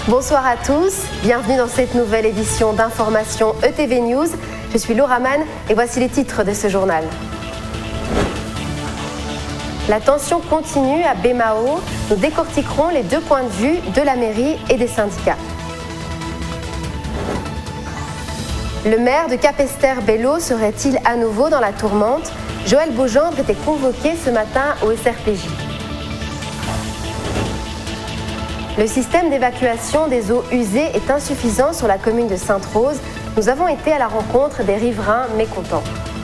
Bonsoir à tous, bienvenue dans cette nouvelle édition d'Information ETV News. Je suis Laura Mann et voici les titres de ce journal. La tension continue à Bemao. Nous décortiquerons les deux points de vue de la mairie et des syndicats. Le maire de Capesterre-Belle-Eau serait-il à nouveau dans la tourmente? Joël Beaugendre était convoqué ce matin au SRPJ. Le système d'évacuation des eaux usées est insuffisant sur la commune de Sainte-Rose. Nous avons été à la rencontre des riverains mécontents.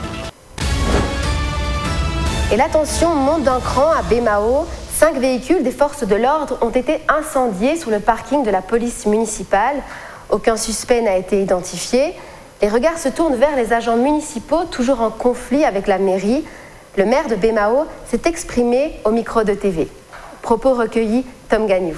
Et la tension monte d'un cran à Bemao. 5 véhicules des forces de l'ordre ont été incendiés sur le parking de la police municipale. Aucun suspect n'a été identifié. Les regards se tournent vers les agents municipaux, toujours en conflit avec la mairie. Le maire de Bemao s'est exprimé au micro de TV. Propos recueillis, Tom Gagnou.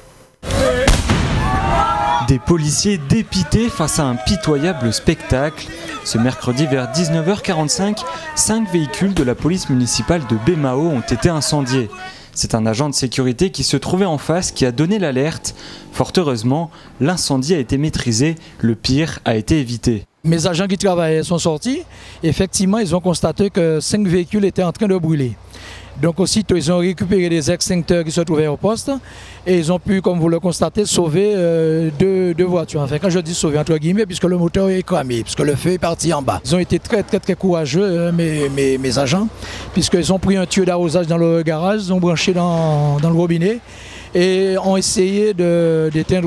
Des policiers dépités face à un pitoyable spectacle. Ce mercredi vers 19h45, 5 véhicules de la police municipale de Bemao ont été incendiés. C'est un agent de sécurité qui se trouvait en face qui a donné l'alerte. Fort heureusement, l'incendie a été maîtrisé, le pire a été évité. Mes agents qui travaillaient sont sortis. Effectivement, ils ont constaté que 5 véhicules étaient en train de brûler. Donc aussitôt, ils ont récupéré des extincteurs qui se trouvaient au poste et ils ont pu, comme vous le constatez, sauver deux voitures. Enfin, quand je dis sauver entre guillemets, puisque le moteur est cramé, puisque le feu est parti en bas. Ils ont été très courageux, mes agents, puisqu'ils ont pris un tuyau d'arrosage dans le garage, ils ont branché dans le robinet et ont essayé d'éteindre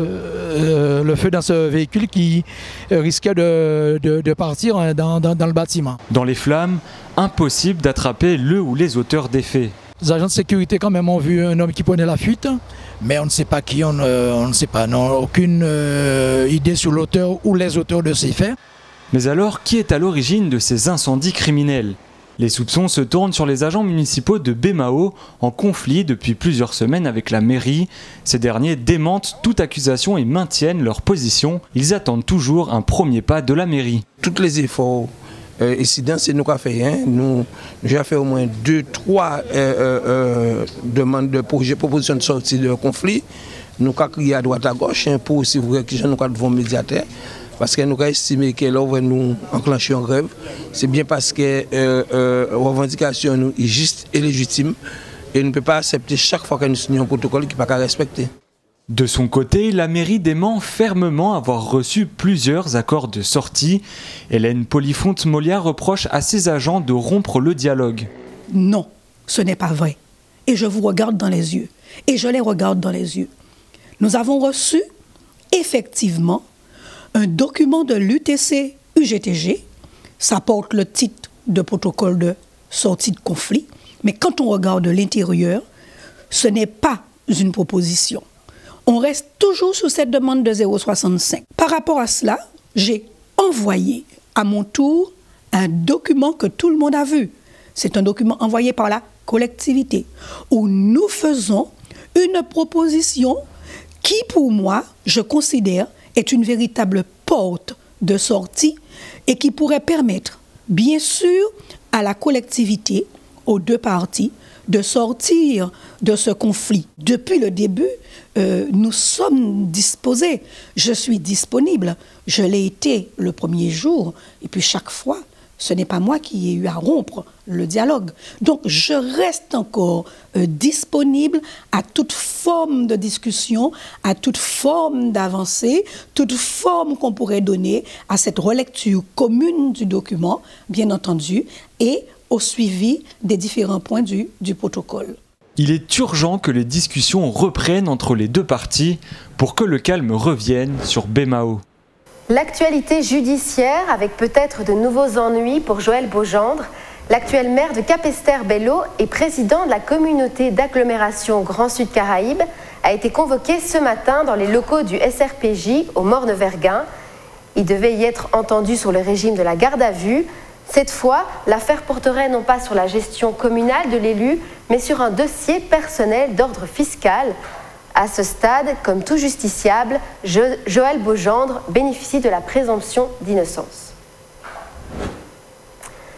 le feu dans ce véhicule qui risquait de partir dans le bâtiment. Dans les flammes, impossible d'attraper le ou les auteurs des faits. Les agents de sécurité quand même ont vu un homme qui prenait la fuite, mais on ne sait pas qui, on ne sait pas, n'ont aucune idée sur l'auteur ou les auteurs de ces faits. Mais alors, qui est à l'origine de ces incendies criminels? Les soupçons se tournent sur les agents municipaux de Bemao, en conflit depuis plusieurs semaines avec la mairie. Ces derniers démentent toute accusation et maintiennent leur position. Ils attendent toujours un premier pas de la mairie. Tous les efforts incidents, c'est nous qui avons fait. Nous avons fait au moins 2-3 demandes de projets, propositions de sortie de conflit. Nous avons crié à droite à gauche pour aussi vous que nous avons médiateur. Parce que nous avons estimé que là où nous enclenchons en grève, c'est bien parce que la revendication est juste et légitime. Et nous ne pouvons pas accepter chaque fois que nous signons un protocole qui n'est pas respecté. De son côté, la mairie dément fermement avoir reçu plusieurs accords de sortie. Hélène Polifonte-Moliard reproche à ses agents de rompre le dialogue. Non, ce n'est pas vrai. Et je vous regarde dans les yeux. Et je les regarde dans les yeux. Nous avons reçu, effectivement, un document de l'UTC-UGTG. Ça porte le titre de protocole de sortie de conflit. Mais quand on regarde l'intérieur, ce n'est pas une proposition. On reste toujours sur cette demande de 0,65. Par rapport à cela, j'ai envoyé à mon tour un document que tout le monde a vu. C'est un document envoyé par la collectivité où nous faisons une proposition qui, pour moi, je considère est une véritable porte de sortie et qui pourrait permettre, bien sûr, à la collectivité, aux deux parties, de sortir de ce conflit. Depuis le début, nous sommes disposés. Je suis disponible. Je l'ai été le premier jour. Et puis chaque fois, ce n'est pas moi qui ai eu à rompre le dialogue. Donc je reste encore disponible à toute forme de discussion, à toute forme d'avancée, toute forme qu'on pourrait donner à cette relecture commune du document, bien entendu, et au suivi des différents points du protocole. Il est urgent que les discussions reprennent entre les deux parties pour que le calme revienne sur Bemao. L'actualité judiciaire avec peut-être de nouveaux ennuis pour Joël Beaugendre. L'actuel maire de Capesterre-Belle-Eau et président de la communauté d'agglomération Grand Sud Caraïbes a été convoqué ce matin dans les locaux du SRPJ au Morne-Verguin. Il devait y être entendu sur le régime de la garde à vue. Cette fois, l'affaire porterait non pas sur la gestion communale de l'élu, mais sur un dossier personnel d'ordre fiscal. À ce stade, comme tout justiciable, Joël Beaugendre bénéficie de la présomption d'innocence.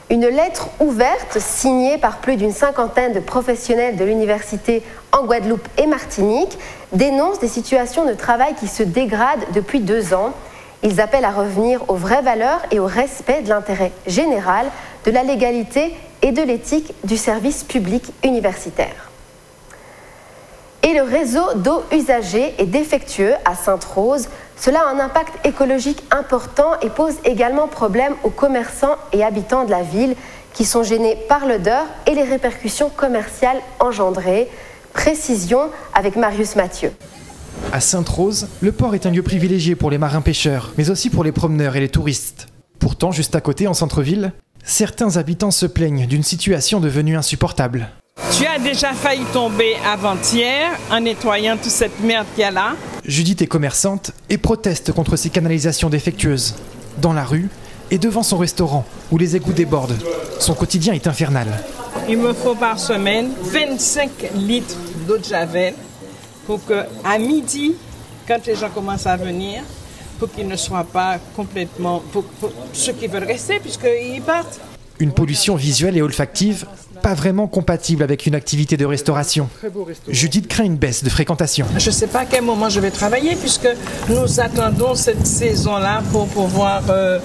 Une lettre ouverte signée par plus d'une cinquantaine de professionnels de l'université en Guadeloupe et Martinique dénonce des situations de travail qui se dégradent depuis 2 ans. Ils appellent à revenir aux vraies valeurs et au respect de l'intérêt général, de la légalité et de l'éthique du service public universitaire. Et le réseau d'eau usagée est défectueux à Sainte-Rose. Cela a un impact écologique important et pose également problème aux commerçants et habitants de la ville qui sont gênés par l'odeur et les répercussions commerciales engendrées. Précision avec Marius Mathieu. À Sainte-Rose, le port est un lieu privilégié pour les marins-pêcheurs, mais aussi pour les promeneurs et les touristes. Pourtant, juste à côté, en centre-ville, certains habitants se plaignent d'une situation devenue insupportable. Tu as déjà failli tomber avant-hier en nettoyant toute cette merde qu'il y a là. Judith est commerçante et proteste contre ces canalisations défectueuses. Dans la rue et devant son restaurant, où les égouts débordent. Son quotidien est infernal. Il me faut par semaine 25 litres d'eau de javel pour qu'à midi, quand les gens commencent à venir, pour qu'ils ne soient pas complètement... pour ceux qui veulent rester, puisqu'ils partent. Une pollution visuelle et olfactive, pas vraiment compatible avec une activité de restauration. Judith craint une baisse de fréquentation. Je ne sais pas à quel moment je vais travailler, puisque nous attendons cette saison-là pour pouvoir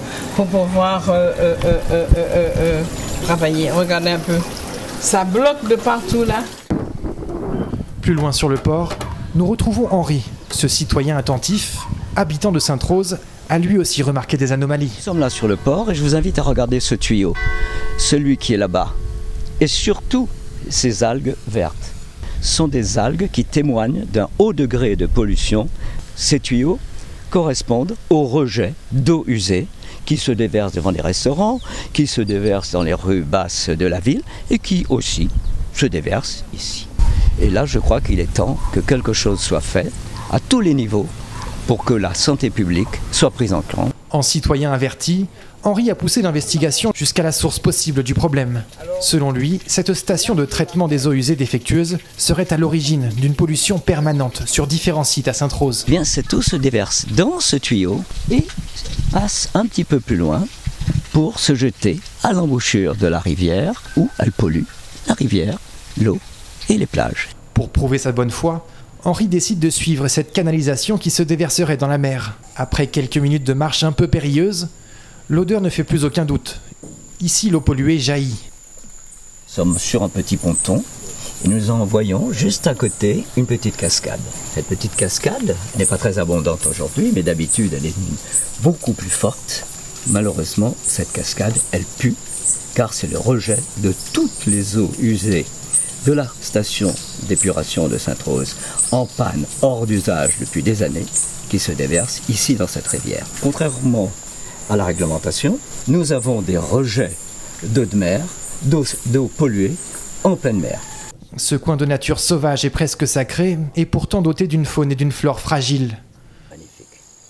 travailler. Regardez un peu. Ça bloque de partout là. Plus loin sur le port, nous retrouvons Henri, ce citoyen attentif, habitant de Sainte-Rose, a lui aussi remarqué des anomalies. Nous sommes là sur le port et je vous invite à regarder ce tuyau, celui qui est là-bas. Et surtout, ces algues vertes. Ce sont des algues qui témoignent d'un haut degré de pollution. Ces tuyaux correspondent aux rejets d'eau usée qui se déversent devant les restaurants, qui se déversent dans les rues basses de la ville et qui aussi se déversent ici. Et là, je crois qu'il est temps que quelque chose soit fait à tous les niveaux pour que la santé publique soit prise en compte. En citoyen averti, Henri a poussé l'investigation jusqu'à la source possible du problème. Selon lui, cette station de traitement des eaux usées défectueuses serait à l'origine d'une pollution permanente sur différents sites à Sainte-Rose. Bien, cette eau se déverse dans ce tuyau et passe un petit peu plus loin pour se jeter à l'embouchure de la rivière où elle pollue la rivière, l'eau et les plages. Pour prouver sa bonne foi, Henri décide de suivre cette canalisation qui se déverserait dans la mer. Après quelques minutes de marche un peu périlleuse, l'odeur ne fait plus aucun doute. Ici, l'eau polluée jaillit. Nous sommes sur un petit ponton et nous en voyons juste à côté une petite cascade. Cette petite cascade n'est pas très abondante aujourd'hui, mais d'habitude elle est beaucoup plus forte. Malheureusement, cette cascade, elle pue, car c'est le rejet de toutes les eaux usées de la station d'épuration de Sainte-Rose, en panne, hors d'usage depuis des années, qui se déverse ici dans cette rivière. Contrairement à la réglementation, nous avons des rejets d'eau de mer, d'eau polluée en pleine mer. Ce coin de nature sauvage et presque sacré est pourtant doté d'une faune et d'une flore fragiles. Magnifique.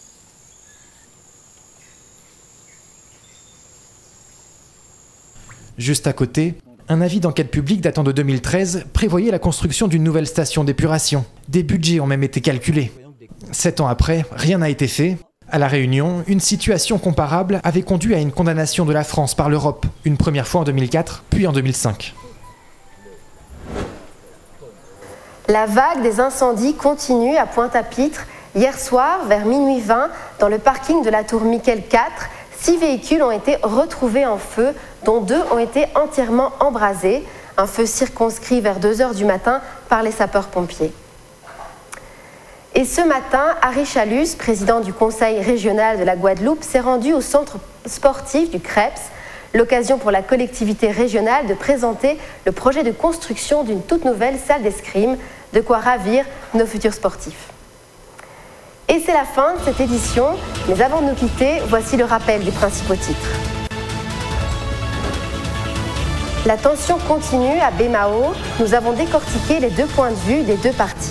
Juste à côté, un avis d'enquête publique datant de 2013 prévoyait la construction d'une nouvelle station d'épuration. Des budgets ont même été calculés. 7 ans après, rien n'a été fait. À La Réunion, une situation comparable avait conduit à une condamnation de la France par l'Europe, une première fois en 2004, puis en 2005. La vague des incendies continue à Pointe-à-Pitre. Hier soir, vers minuit 20, dans le parking de la tour Miquel 4, 6 véhicules ont été retrouvés en feu, dont 2 ont été entièrement embrasés. Un feu circonscrit vers 2 h du matin par les sapeurs-pompiers. Et ce matin, Harry Chalus, président du conseil régional de la Guadeloupe, s'est rendu au centre sportif du Creps, l'occasion pour la collectivité régionale de présenter le projet de construction d'une toute nouvelle salle d'escrime, de quoi ravir nos futurs sportifs. Et c'est la fin de cette édition, mais avant de nous quitter, voici le rappel des principaux titres. La tension continue à Bemao. Nous avons décortiqué les 2 points de vue des 2 parties.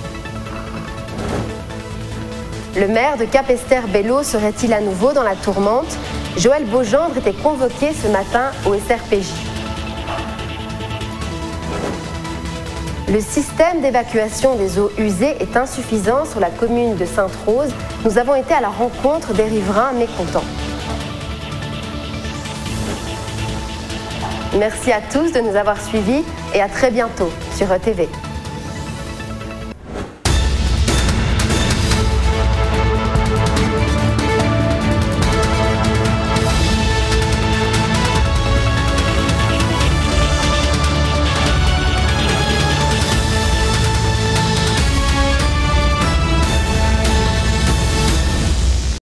Le maire de Capesterre-Belle-Eau serait-il à nouveau dans la tourmente? Joël Beaugendre était convoqué ce matin au SRPJ. Le système d'évacuation des eaux usées est insuffisant sur la commune de Sainte-Rose. Nous avons été à la rencontre des riverains mécontents. Merci à tous de nous avoir suivis et à très bientôt sur ETV.